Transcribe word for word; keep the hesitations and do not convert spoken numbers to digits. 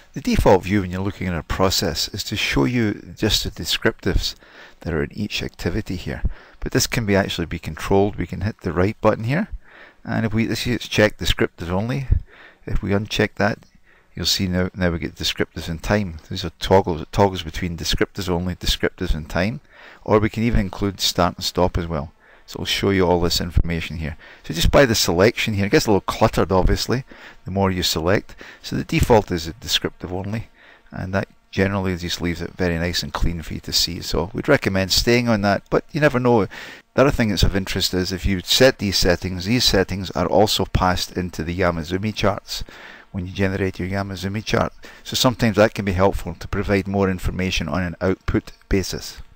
The default view when you're looking at a process is to show you just the descriptives that are in each activity here. But this can be actually be controlled. We can hit the right button here, and if we this is check descriptives only. If we uncheck that, you'll see now now we get descriptives and time. These are toggles. It toggles between descriptives only, descriptives and time, or we can even include start and stop as well. So it'll show you all this information here. So just by the selection here, it gets a little cluttered obviously the more you select. So the default is a descriptive only, and that generally just leaves it very nice and clean for you to see. So we'd recommend staying on that, but you never know. The other thing that's of interest is if you set these settings, these settings are also passed into the Yamazumi charts when you generate your Yamazumi chart. So sometimes that can be helpful to provide more information on an output basis.